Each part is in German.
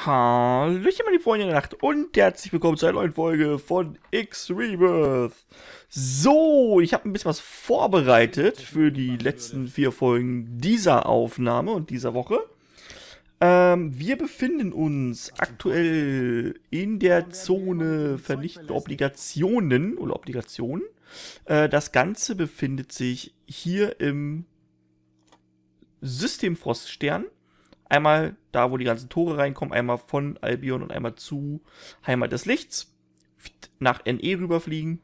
Hallöchen meine Freunde der Nacht und herzlich willkommen zu einer neuen Folge von X-Rebirth. So, ich habe ein bisschen was vorbereitet für die letzten 4 Folgen dieser Aufnahme und dieser Woche. Wir befinden uns aktuell in der Zone vernichtende Obligationen oder Obligationen. Das Ganze befindet sich hier im System Froststern. Einmal da, wo die ganzen Tore reinkommen, einmal von Albion und einmal zu Heimat des Lichts. Nach NE rüberfliegen.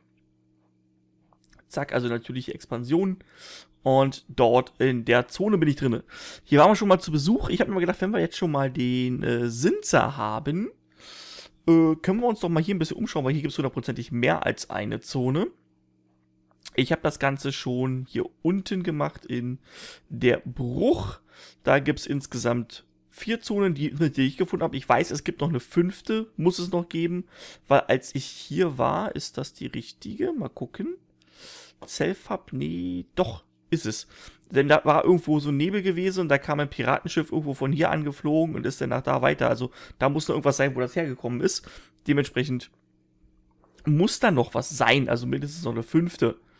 Zack, also natürliche Expansion. Und dort in der Zone bin ich drin. Hier waren wir schon mal zu Besuch. Ich habe mir gedacht, wenn wir jetzt schon mal den Sinzer haben, können wir uns doch mal hier ein bisschen umschauen, weil hier gibt es hundertprozentig mehr als eine Zone. Ich habe das Ganze schon hier unten gemacht in der Bruch. Da gibt es insgesamt 4 Zonen, die ich gefunden habe. Ich weiß, es gibt noch eine 5. Muss es noch geben. Weil als ich hier war, ist das die richtige? Mal gucken. Self-Hub? Nee, doch, ist es. Denn da war irgendwo so ein Nebel gewesen und da kam ein Piratenschiff irgendwo von hier angeflogen und ist dann nach da weiter. Also da muss noch irgendwas sein, wo das hergekommen ist. Dementsprechend muss da noch was sein. Also mindestens noch eine 5.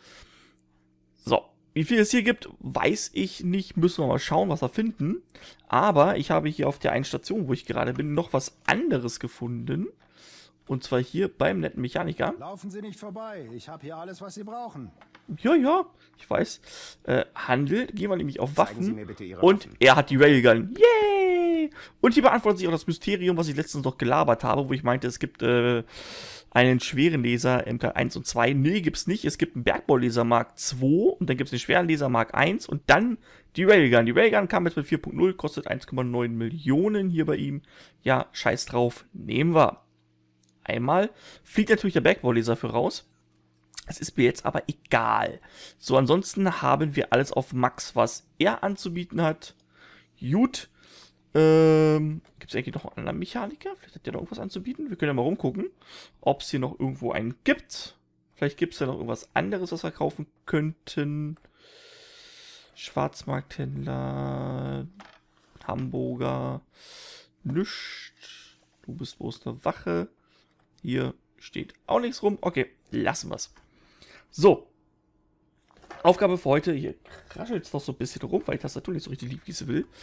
So, wie viel es hier gibt, weiß ich nicht. Müssen wir mal schauen, was wir finden. Aber ich habe hier auf der einen Station, wo ich gerade bin, noch was anderes gefunden. Und zwar hier beim netten Mechaniker. Laufen Sie nicht vorbei. Ich habe hier alles, was Sie brauchen. Ja, ich weiß. Handel, gehen wir nämlich auf Zeigen Sie Waffen. mir bitte Ihre Und Waffen. er hat die Railgun. Yay! Und hier beantwortet sich auch das Mysterium, was ich letztens noch gelabert habe, wo ich meinte, es gibt einen schweren Laser MK1 und 2. Nee, gibt's nicht. Es gibt einen Bergbauleser Mark 2 und dann gibt es den schweren Laser Mark 1 und dann die Railgun. Die Railgun kam jetzt mit 4.0, kostet 1,9 Millionen hier bei ihm. Ja, scheiß drauf, nehmen wir. Einmal fliegt natürlich der Bergbauleser für raus. Es ist mir jetzt aber egal. So, ansonsten haben wir alles auf Max, was er anzubieten hat. Gut. Gibt es eigentlich noch einen anderen Mechaniker? Vielleicht hat der noch irgendwas anzubieten. Wir können ja mal rumgucken, ob es hier noch irgendwo einen gibt. Vielleicht gibt es ja noch irgendwas anderes, was wir kaufen könnten. Schwarzmarkthändler. Hamburger. Nischt. Du bist bloß eine Wache. Hier steht auch nichts rum. Okay, lassen wir es. So. Aufgabe für heute. Hier raschelt es noch so ein bisschen rum, weil die Tastatur nicht so richtig lieb, wie sie will.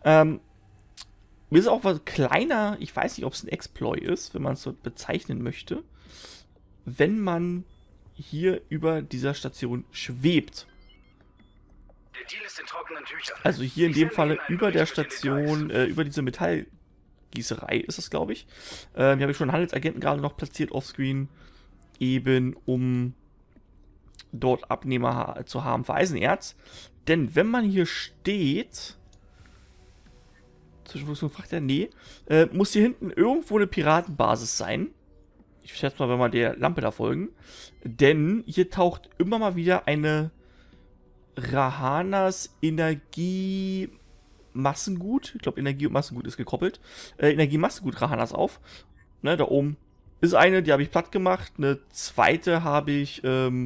Mir ist auch was kleiner. Ich weiß nicht, ob es ein Exploit ist, wenn man es so bezeichnen möchte. Wenn man hier über dieser Station schwebt. Der Deal ist in trockenen Tüchern. Also hier in dem Falle über der Station, über diese Metallgießerei ist das, glaube ich. Hier habe ich schon einen Handelsagenten gerade noch platziert offscreen, eben um dort Abnehmer zu haben für Eisenerz. Denn wenn man hier steht, Zwischenfunktion fragt er, nee, muss hier hinten irgendwo eine Piratenbasis sein. Ich schätze mal, wenn wir der Lampe da folgen. Denn hier taucht immer mal wieder eine Rahanas Energiemassengut, ich glaube Energie und Massengut ist gekoppelt, Energiemassengut Rahanas auf. Ne, da oben ist eine, die habe ich platt gemacht, eine zweite habe ich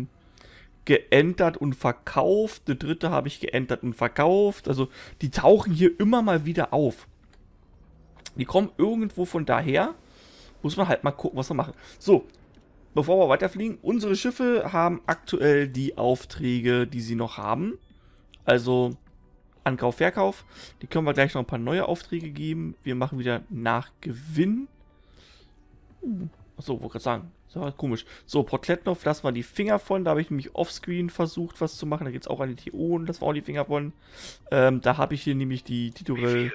geentert und verkauft, eine dritte habe ich geentert und verkauft, also die tauchen hier immer mal wieder auf. Die kommen irgendwo von daher, muss man halt mal gucken, was wir machen. So, bevor wir weiterfliegen, unsere Schiffe haben aktuell die Aufträge, die sie noch haben. Also Ankauf, Verkauf. Die können wir gleich noch ein paar neue Aufträge geben. Wir machen wieder nach Gewinn. Achso, wollte gerade sagen. Das war komisch. So, Portletnov, lassen wir die Finger von. Da habe ich nämlich offscreen versucht, was zu machen. Da geht es auch an die TO und das war auch die Finger von. Da habe ich hier nämlich die Titorel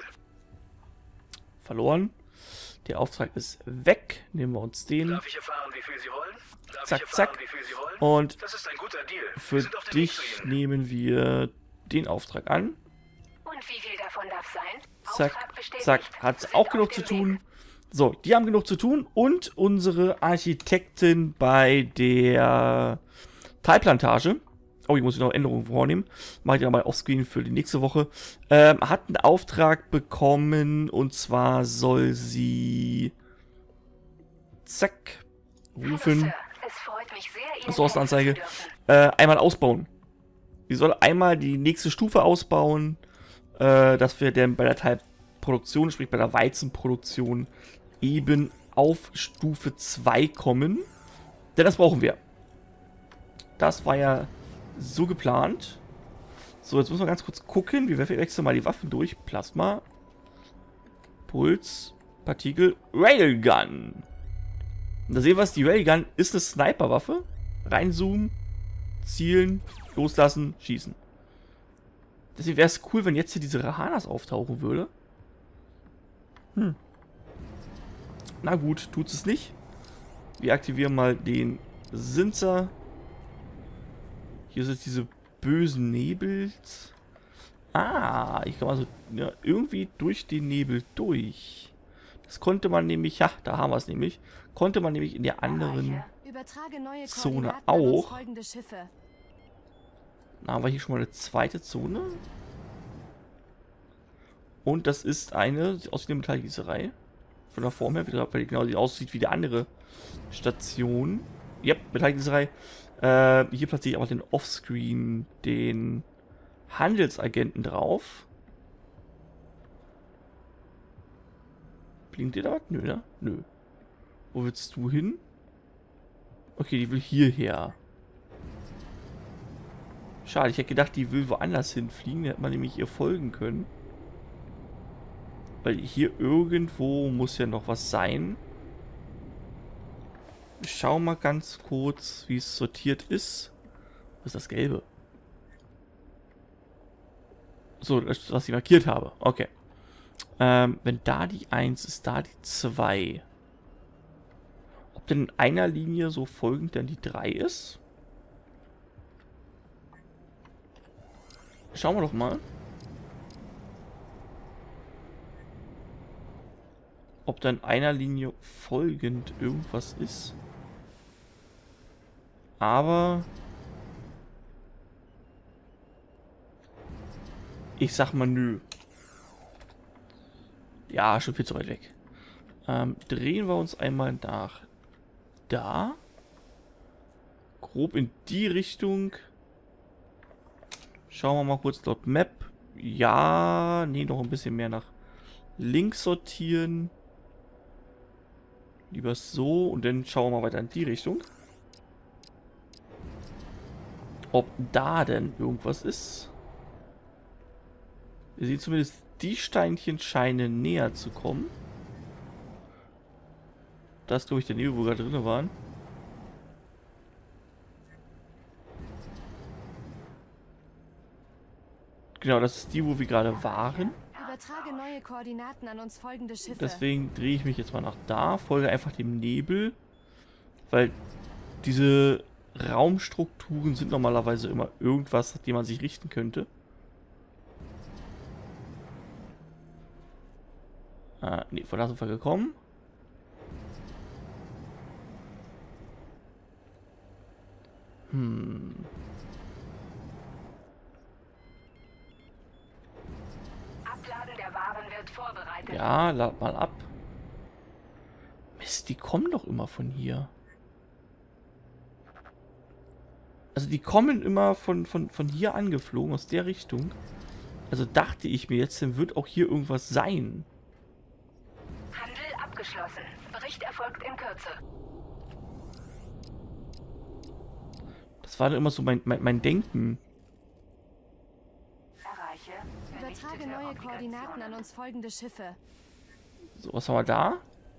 verloren. Der Auftrag ist weg. Nehmen wir uns den. Darf ich erfahren, wie viel Sie wollen? Zack, zack. Und Das ist ein guter Deal. für dich nehmen wir den Auftrag an. Und wie viel davon darf sein? Zack, Auftrag bestätigt. zack. Hat Sind auch auf genug dem zu tun. Weg. So, die haben genug zu tun. Und unsere Architektin bei der Teilplantage. Oh, ich muss noch Änderungen vornehmen. Mache ich ja mal offscreen für die nächste Woche. Hat einen Auftrag bekommen. Und zwar soll sie... Zack. Hallo, Rufen. Sir. Es freut mich sehr, Ihnen Ressourcenanzeige. helfen zu dürfen. Einmal ausbauen. Sie soll einmal die nächste Stufe ausbauen, dass wir dann bei der Produktion, sprich bei der Weizenproduktion, eben auf Stufe 2 kommen. Denn das brauchen wir. Das war ja so geplant. So, jetzt müssen wir ganz kurz gucken. Wir wechseln mal die Waffen durch. Plasma, Puls, Partikel, Railgun. Und da sehen wir es, die Railgun ist eine Sniperwaffe. Reinzoomen, zielen, loslassen, schießen. Deswegen wäre es cool, wenn jetzt hier diese Rahanas auftauchen würde. Na gut, tut es nicht. Wir aktivieren mal den Sinzer. Hier sind diese bösen Nebels. Ah, ich kann also ja, irgendwie durch den Nebel durch. Das konnte man nämlich, ja, da haben wir es nämlich. Konnte man nämlich in der anderen Zone auch. Da haben wir hier schon mal eine zweite Zone. Und das ist eine, sieht aus wie eine Metallgießerei. Von der Form her, weil die genau aussieht wie die andere Station. Ja, Metallgießerei. Hier platziere ich aber den Offscreen, den Handelsagenten drauf. Blinkt dir da was? Nö, ne? Nö. Wo willst du hin? Okay, die will hierher. Schade, ich hätte gedacht, die will woanders hinfliegen. Da hätte man nämlich ihr folgen können. Weil hier irgendwo muss ja noch was sein. Ich schau mal ganz kurz, wie es sortiert ist. Was ist das Gelbe? So, das, was ich markiert habe. Okay. Wenn da die 1 ist, da die 2. Ob denn in einer Linie so folgend dann die 3 ist? Schauen wir doch mal. Ob da in einer Linie folgend irgendwas ist. Aber ich sag mal nö. Ja, schon viel zu weit weg. Drehen wir uns einmal nach da. Grob in die Richtung. Schauen wir mal kurz dort Map. Ja, nee, noch ein bisschen mehr nach links sortieren. Lieber so und dann schauen wir mal weiter in die Richtung. Ob da denn irgendwas ist. Wir sehen zumindest, die Steinchen scheinen näher zu kommen. Das ist, glaube ich, der Nebel, wo wir gerade drin waren. Genau, das ist die, wo wir gerade waren. Übertrage neue Koordinaten an uns folgende Schiffe. Deswegen drehe ich mich jetzt mal nach da, folge einfach dem Nebel. Weil diese Raumstrukturen sind normalerweise immer irgendwas, an dem man sich richten könnte. Ne, von da sind wir gekommen. Abladen der Waren wird vorbereitet. Ja, lad mal ab. Mist, die kommen doch immer von hier. Also die kommen immer von hier angeflogen, aus der Richtung. Also dachte ich mir jetzt, dann wird auch hier irgendwas sein. Handel abgeschlossen. Bericht erfolgt in Kürze. Das war dann immer so mein Denken. Erreiche. Übertrage neue Koordinaten an uns folgende Schiffe. So, was haben wir da?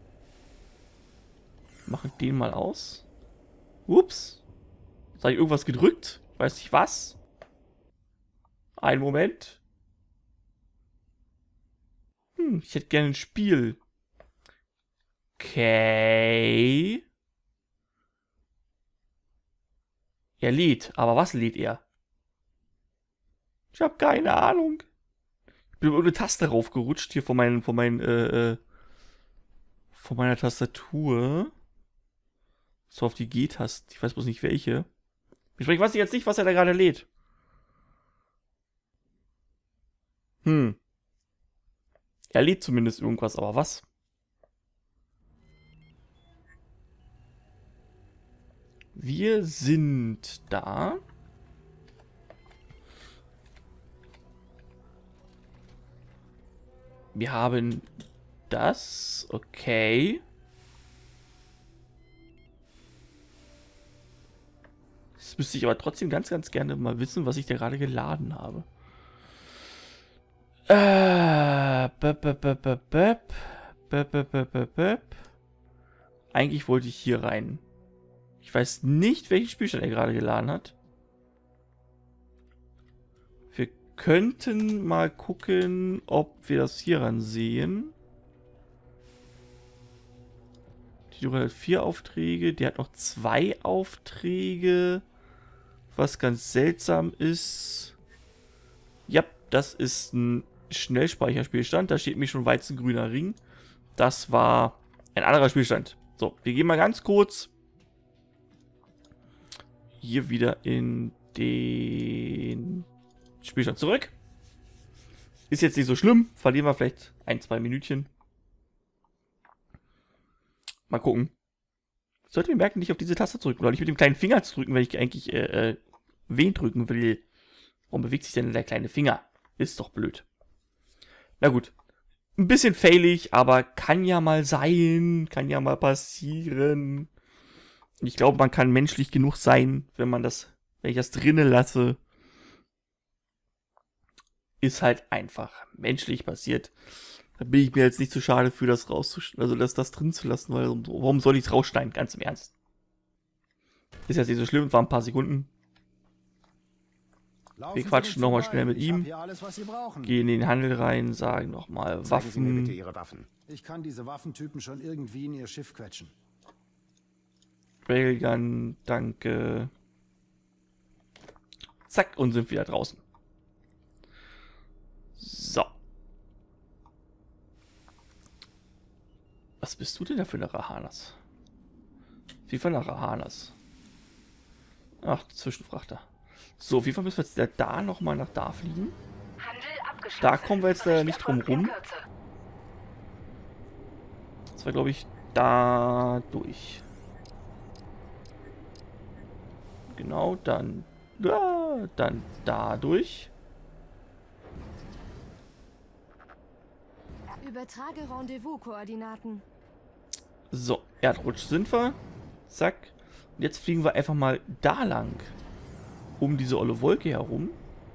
Machen den mal aus. Ups. Jetzt habe ich irgendwas gedrückt. Weiß nicht was. Einen Moment. Ich hätte gerne ein Spiel. Okay. Er lädt. Aber was lädt er? Ich habe keine Ahnung. Ich bin über eine Taste raufgerutscht hier von meiner Tastatur. So auf die G-Taste. Ich weiß bloß nicht welche. Ich weiß jetzt nicht, was er da gerade lädt. Er lädt zumindest irgendwas, aber was? Wir sind da. Wir haben das. Okay. Jetzt müsste ich aber trotzdem ganz, ganz gerne mal wissen, was ich da gerade geladen habe. Eigentlich wollte ich hier rein. Ich weiß nicht, welchen Spielstand er gerade geladen hat. Wir könnten mal gucken, ob wir das hier ran sehen. Die Dora hat 4 Aufträge, der hat noch 2 Aufträge. Was ganz seltsam ist. Ja, das ist ein Schnellspeicherspielstand. Da steht mir schon Weizengrüner Ring. Das war ein anderer Spielstand. So, wir gehen mal ganz kurz hier wieder in den Spielstand zurück. Ist jetzt nicht so schlimm. Verlieren wir vielleicht 1-2 Minütchen. Mal gucken. Ich sollte mir merken, nicht auf diese Taste zu drücken. Oder nicht mit dem kleinen Finger zu drücken, wenn ich eigentlich wen drücken will. Warum bewegt sich denn der kleine Finger? Ist doch blöd. Na gut. Ein bisschen failig, aber kann ja mal sein. Kann ja mal passieren. Ich glaube, man kann menschlich genug sein, wenn ich das drinnen lasse. Ist halt einfach menschlich passiert. Da bin ich mir jetzt nicht zu schade für, das rauszuschneiden, also das drin zu lassen, weil warum soll ich es rausschneiden? Ganz im Ernst. Ist jetzt nicht so schlimm, war ein paar Sekunden. Wir quatschen nochmal schnell mit ihm. Gehen in den Handel rein, sagen nochmal Waffen. Sie mir bitte Ihre Waffen. Ich kann diese Waffentypen schon irgendwie in ihr Schiff quetschen. Railgun, danke. Zack, und sind wieder draußen. So. Was bist du denn da für eine Rahanas? Wie von einer Rahanas? Ach, Zwischenfrachter. So, auf jeden Fall müssen wir jetzt da nochmal nach da fliegen. Da kommen wir jetzt nicht drum rum. Das war, glaube ich, da durch. Genau, dann da durch. Übertrage Rendezvous-Koordinaten. So, Erdrutsch sind wir. Zack. Und jetzt fliegen wir einfach mal da lang. Um diese olle Wolke herum.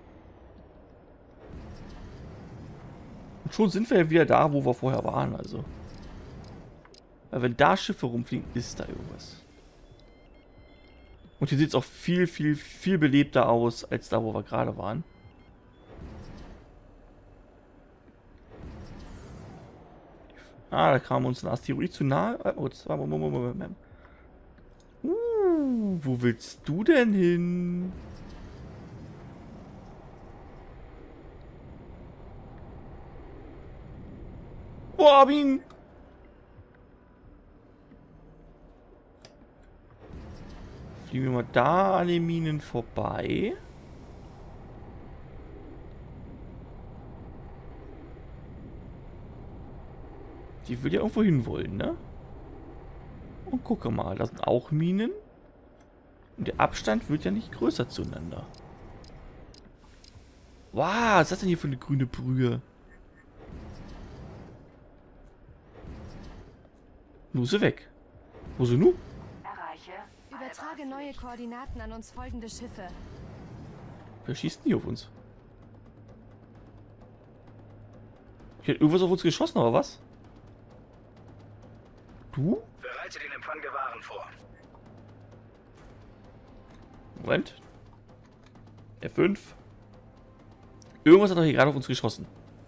Und schon sind wir ja wieder da, wo wir vorher waren, also. Weil wenn da Schiffe rumfliegen, ist da irgendwas. Und hier sieht es auch viel, viel, viel belebter aus, als da, wo wir gerade waren. Ah, da kam uns ein Asteroid zu nahe. Oh, wo willst du denn hin? Boah, hab ihn! Fliegen wir mal da an den Minen vorbei. Die will ja irgendwo hin wollen, ne? Und gucke mal, da sind auch Minen. Und der Abstand wird ja nicht größer zueinander. Wow, was ist das denn hier für eine grüne Brühe? Nu ist sie weg. Wo ist sie nu? Übertrage neue Koordinaten an uns folgende Schiffe. Wer schießt denn hier auf uns? Hier hat irgendwas auf uns geschossen, aber was? Du? Bereite den Empfang der Waren vor. Moment. F5. Irgendwas hat doch hier gerade auf uns geschossen.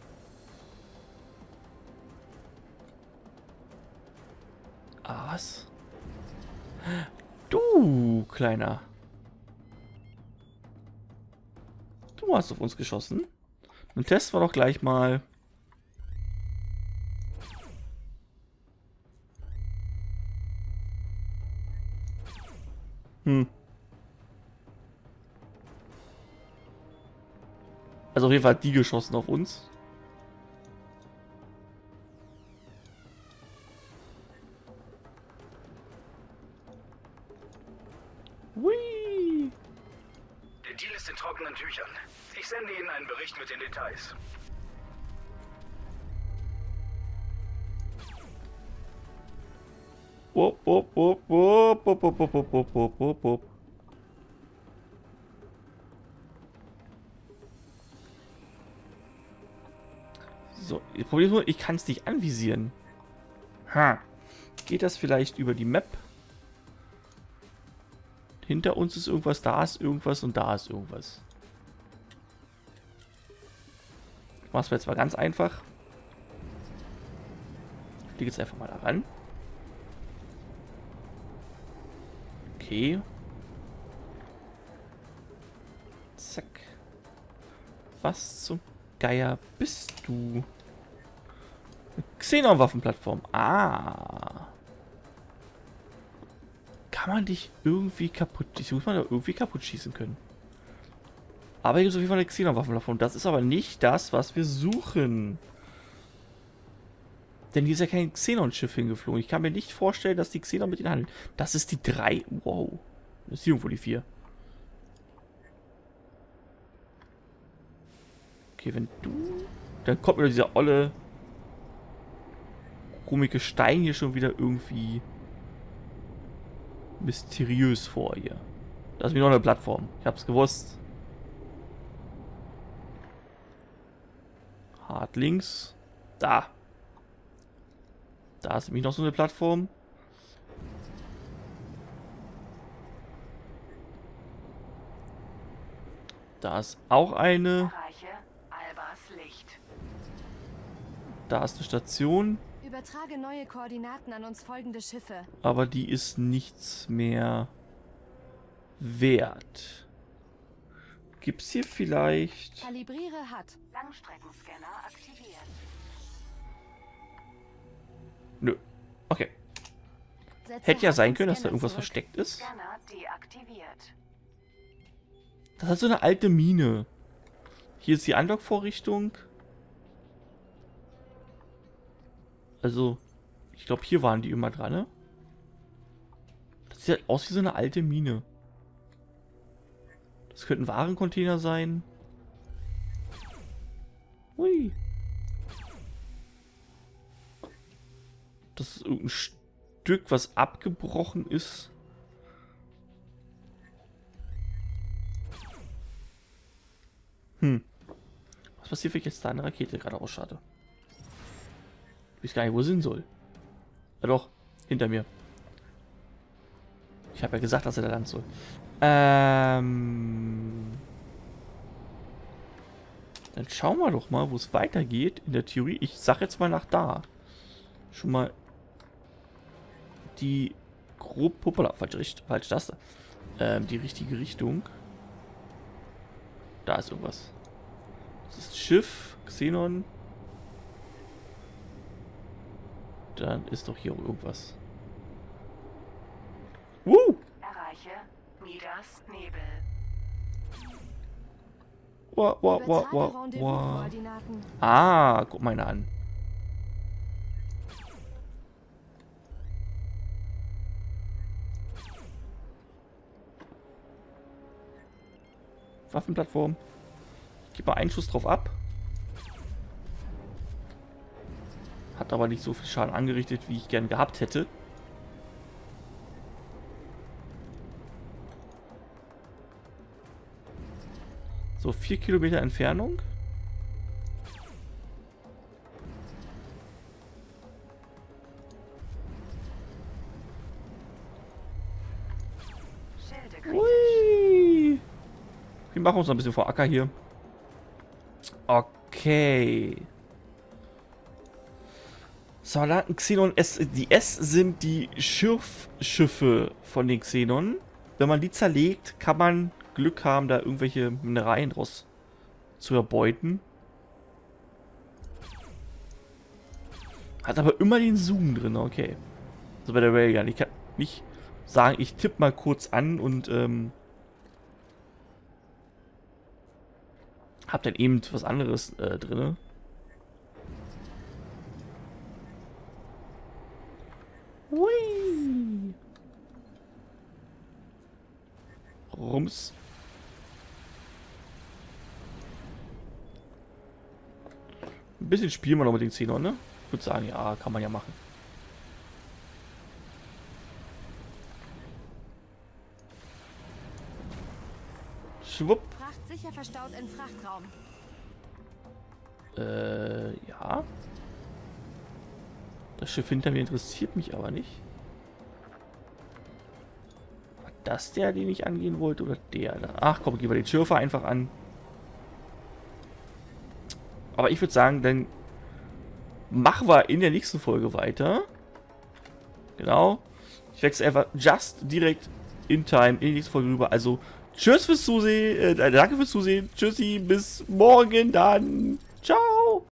Ah, was? Du, Kleiner. Du hast auf uns geschossen. Dann testen wir doch gleich mal. Also auf jeden Fall hat die geschossen auf uns. Hui. Der Deal ist in trockenen Tüchern. Ich sende Ihnen einen Bericht mit den Details. Wupp, wupp, wupp, wupp, wupp, wupp, wupp, wupp, wupp, wupp, wupp. So, das Problem ist nur, ich kann es nicht anvisieren. Ha. Geht das vielleicht über die Map? Hinter uns ist irgendwas, da ist irgendwas und da ist irgendwas. Ich mach's mir jetzt mal ganz einfach. Ich fliege jetzt einfach mal da ran. Okay. Zack. Was zum Geier bist du? Xenon-Waffenplattform. Ah. Kann man dich irgendwie kaputt... Ich muss man da irgendwie kaputt schießen können. Aber hier gibt es auf jeden Fall eine Xenon-Waffenplattform. Das ist aber nicht das, was wir suchen. Denn hier ist ja kein Xenon-Schiff hingeflogen. Ich kann mir nicht vorstellen, dass die Xenon mit ihnen handeln. Das ist die 3. Wow. Das ist irgendwo die 4. Okay, wenn du... Dann kommt mir dieser olle... komische Stein hier schon wieder irgendwie... mysteriös vor hier. Das ist mir noch eine Plattform. Ich hab's gewusst. Hart links. Da. Da ist nämlich noch so eine Plattform. Da ist auch eine. Erreiche Albas Licht. Da ist eine Station. Übertrage neue Koordinaten an uns folgende Schiffe. Aber die ist nichts mehr wert. Gibt's hier vielleicht... Kalibriere hat. Langstreckenscanner aktiviert. Nö. Okay. Setze Hätte ja sein können, dass da Scanner irgendwas zurück. versteckt ist. Scanner deaktiviert. Das hat so eine alte Mine. Hier ist die Andock-Vorrichtung. Also, ich glaube, hier waren die immer dran, ne? Das sieht halt aus wie so eine alte Mine. Das könnten Warencontainer sein. Hui. Das ist irgendein Stück, was abgebrochen ist. Was passiert, wenn ich jetzt da eine Rakete gerade ausstarte? Ich weiß gar nicht, wo sie hin soll. Ja doch, hinter mir. Ich habe ja gesagt, dass er da lang soll. Dann schauen wir doch mal, wo es weitergeht. In der Theorie, ich sag jetzt mal nach da. Schon mal die grob... Hoppala, falsche Taste. Die richtige Richtung. Da ist irgendwas. Das ist Schiff, Xenon. Dann ist doch hier irgendwas. Erreiche Midas Nebel. Übertrage Rendezvous-Koordinaten. Ah, guck mal eine an. Waffenplattform. Ich gebe mal einen Schuss drauf ab. Hat aber nicht so viel Schaden angerichtet, wie ich gern gehabt hätte. So, 4 Kilometer Entfernung. Schilde kritisch. Ui. Wir machen uns noch ein bisschen vor Acker hier. Okay. So, da hat ein Xenon S. Die S sind die Schürfschiffe von den Xenon. Wenn man die zerlegt, kann man Glück haben, da irgendwelche Mineralien draus zu erbeuten. Hat aber immer den Zoom drin, okay. So bei der Railgun. Ich kann nicht sagen, ich tippe mal kurz an und hab dann eben was anderes drin. Hui. Rums. Ein bisschen spielen wir noch mit den Xenon, ne? Ich würde sagen, ja, kann man ja machen. Schwupp. Fracht sicher verstaut in Frachtraum. Ja. Das Schiff hinter mir interessiert mich aber nicht. War das der, den ich angehen wollte, oder der da? Ach komm, gehen wir den Schürfer einfach an. Aber ich würde sagen, dann machen wir in der nächsten Folge weiter. Genau. Ich wechsle einfach just direkt in time in die nächste Folge rüber. Also, tschüss fürs Zusehen. Danke fürs Zusehen. Tschüssi, bis morgen dann.